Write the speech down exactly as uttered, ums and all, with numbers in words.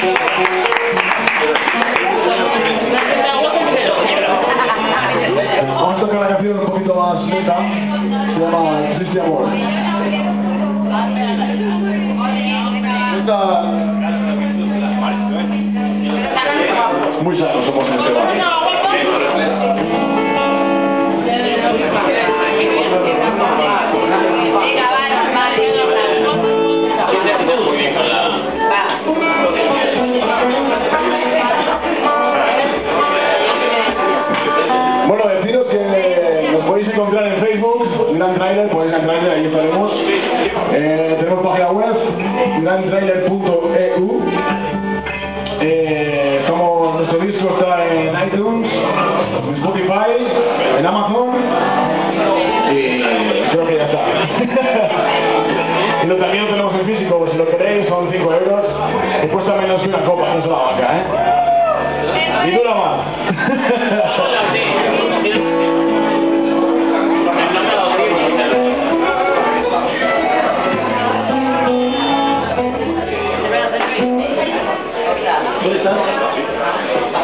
Vamos a tocar la canción un poquito más lenta, se llama Triste Amor. Esta... Muy sanos somos en este barrio. Bueno, deciros que nos podéis encontrar en Facebook, Grand Trailer, podéis entrar, ahí estaremos. Eh, tenemos página web, grand trailer punto e u. Eh, estamos, nuestro disco está en iTunes, en Spotify, en Amazon y creo que ya está. Y lo, también lo tenemos en físico, pues si lo queréis son cinco euros y cuesta menos que una copa, no se la vaca, ¿eh? Y dura más. ¿Dónde estás?